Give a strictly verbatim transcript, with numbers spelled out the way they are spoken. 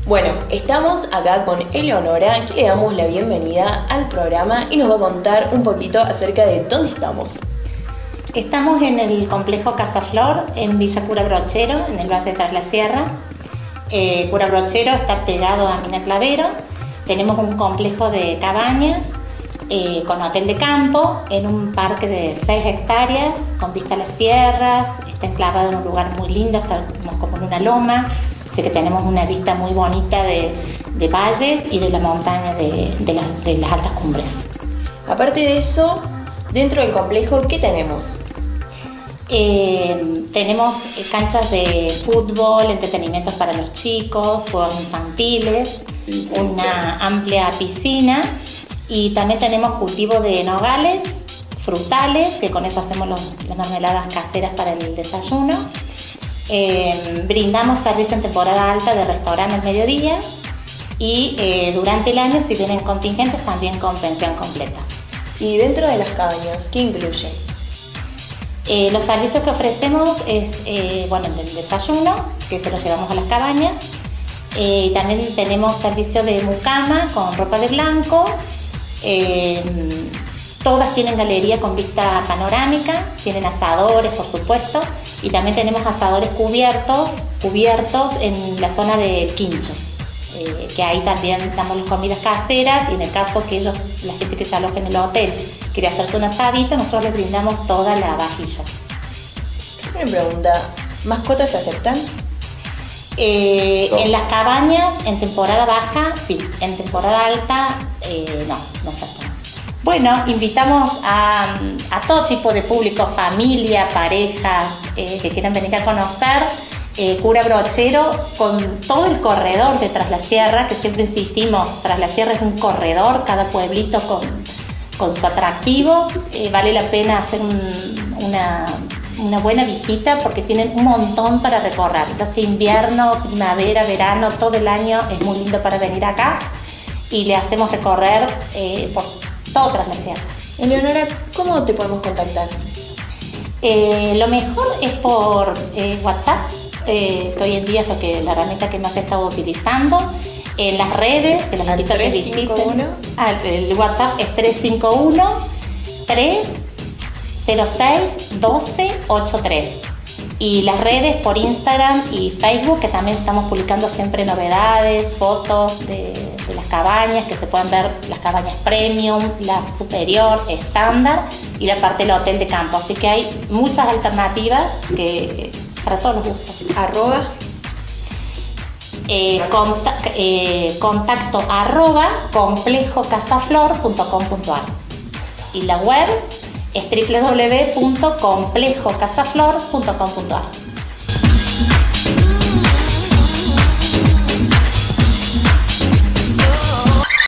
Bueno, estamos acá con Eleonora, que le damos la bienvenida al programa y nos va a contar un poquito acerca de dónde estamos. Estamos en el complejo Casa Flor, en Villa Cura Brochero, en el Valle de Tras la Sierra. Eh, Cura Brochero está pegado a Mina Clavero. Tenemos un complejo de cabañas eh, con hotel de campo en un parque de seis hectáreas, con vista a las sierras. Está enclavado en un lugar muy lindo, estamos como en una loma. Así que tenemos una vista muy bonita de, de valles y de la montaña de, de, la, de las altas cumbres. Aparte de eso, dentro del complejo, ¿qué tenemos? Eh, tenemos canchas de fútbol, entretenimientos para los chicos, juegos infantiles, una amplia piscina y también tenemos cultivo de nogales, frutales, que con eso hacemos los, las mermeladas caseras para el desayuno. Eh, brindamos servicio en temporada alta de restaurante al mediodía y eh, durante el año, si vienen contingentes, también con pensión completa. Y dentro de las cabañas, ¿qué incluye? Eh, los servicios que ofrecemos es, eh, bueno, el desayuno, que se lo llevamos a las cabañas, eh, y también tenemos servicio de mucama con ropa de blanco. Eh, todas tienen galería con vista panorámica, tienen asadores, por supuesto, y también tenemos asadores cubiertos, cubiertos en la zona de quincho, eh, que ahí también damos las comidas caseras y en el caso que ellos, la gente que se aloja en el hotel, quiere hacerse un asadito, nosotros les brindamos toda la vajilla. Una pregunta, ¿mascotas se aceptan? Eh, en las cabañas, en temporada baja, sí. En temporada alta, eh, no, no aceptamos. Bueno, invitamos a, a todo tipo de público, familia, parejas, eh, que quieran venir a conocer eh, Cura Brochero con todo el corredor de Tras la Sierra, que siempre insistimos, Tras la Sierra es un corredor, cada pueblito con, con su atractivo. Eh, vale la pena hacer un, una... una buena visita porque tienen un montón para recorrer, ya sea invierno, primavera, verano, todo el año es muy lindo para venir acá y le hacemos recorrer eh, por todo Tras la Sierra. Eleonora, ¿cómo te podemos contactar? Eh, lo mejor es por eh, WhatsApp, eh, que hoy en día es lo que, la herramienta que más he estado utilizando. En las redes, que los invito a que visiten. Ah, el WhatsApp es tres cinco uno, tres cero seis, doce, ochenta y tres y las redes por Instagram y Facebook, que también estamos publicando siempre novedades, fotos de, de las cabañas, que se pueden ver las cabañas premium, la superior, estándar y la parte del hotel de campo, así que hay muchas alternativas que, para todos los gustos. Arroba eh, conta, eh, contacto arroba complejo casaflor punto com punto a r y la web es doble u doble u doble u punto complejo casaflor punto com punto a r.